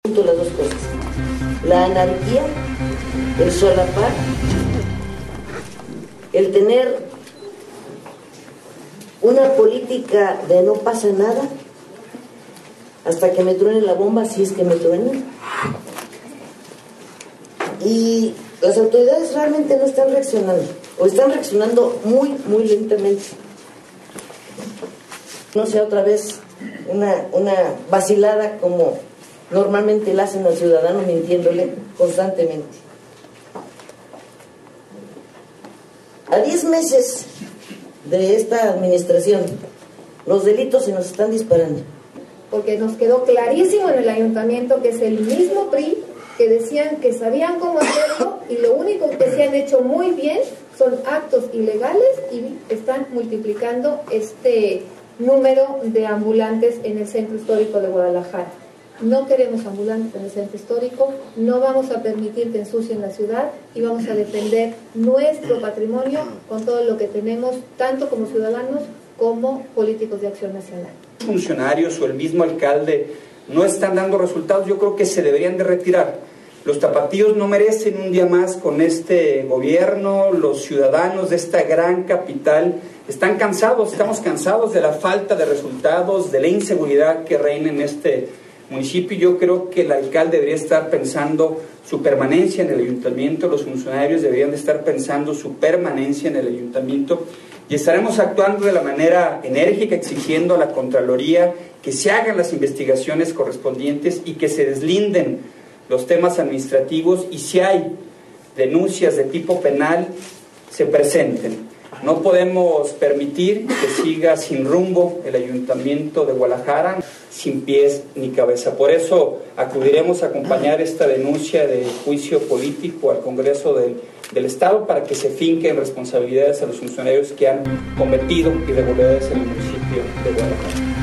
Las dos cosas, la anarquía, el solapar, el tener una política de no pasa nada hasta que me truene la bomba, si es que me truena. Y las autoridades realmente no están reaccionando, o están reaccionando muy lentamente. No sea otra vez una vacilada como normalmente la hacen al ciudadano, mintiéndole constantemente. A 10 meses de esta administración, los delitos se nos están disparando. Porque nos quedó clarísimo en el ayuntamiento que es el mismo PRI que decían que sabían cómo hacerlo y lo único que se han hecho muy bien son actos ilegales y están multiplicando este número de ambulantes en el centro histórico de Guadalajara. No queremos ambulantes en el centro histórico, no vamos a permitir que ensucien la ciudad y vamos a defender nuestro patrimonio con todo lo que tenemos, tanto como ciudadanos como políticos de Acción Nacional. Funcionarios o el mismo alcalde no están dando resultados, yo creo que se deberían de retirar. Los tapatíos no merecen un día más con este gobierno, los ciudadanos de esta gran capital están cansados, estamos cansados de la falta de resultados, de la inseguridad que reina en este municipio. Yo creo que el alcalde debería estar pensando su permanencia en el ayuntamiento, los funcionarios deberían de estar pensando su permanencia en el ayuntamiento y estaremos actuando de la manera enérgica, exigiendo a la Contraloría que se hagan las investigaciones correspondientes y que se deslinden los temas administrativos y si hay denuncias de tipo penal, se presenten. No podemos permitir que siga sin rumbo el ayuntamiento de Guadalajara, sin pies ni cabeza. Por eso acudiremos a acompañar esta denuncia de juicio político al Congreso del Estado para que se finquen responsabilidades a los funcionarios que han cometido irregularidades en el municipio de Guadalajara.